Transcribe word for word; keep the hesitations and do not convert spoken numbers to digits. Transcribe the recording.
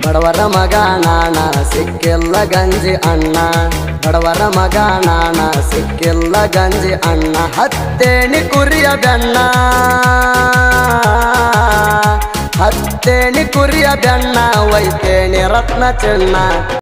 ಬಡವರ ಮಗ ನಾನ ಸಿಕ್ಕಿಲ್ಲ ಗಂಜಿ ಅಣ್ಣ ಬಡವರ ಮಗ ನಾನ ಸಿಕ್ಕಿಲ್ಲ ಗಂಜಿ ಅಣ್ಣ ಹತ್ತೇಣಿ ಕುರಿಯ ಬೆಣ್ಣ ಹತ್ತೇಣಿ ಕುರಿಯ ಬೆಣ್ಣ ಒಯ್ತೇಣಿ ರತ್ನ ಚಿನ್ನ